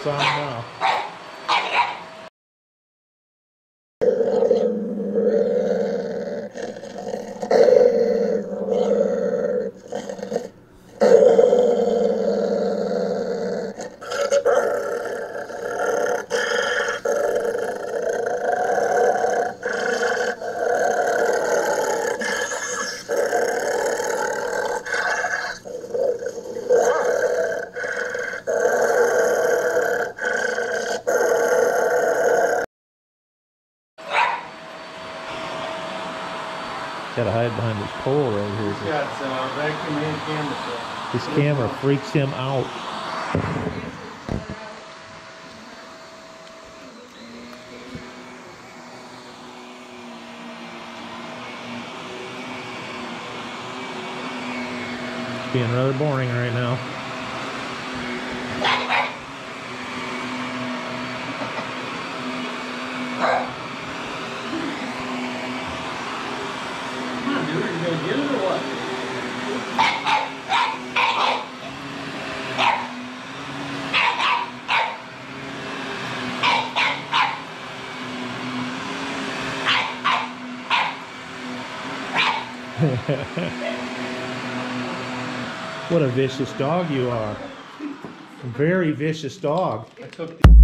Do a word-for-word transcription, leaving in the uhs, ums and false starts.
it's on now. Gotta hide behind this pole right here. He's got uh, vacuum and camera. This camera freaks him out. It's being rather boring right now. Dude, are you gonna get it or what? What a vicious dog you are. A very vicious dog. I took the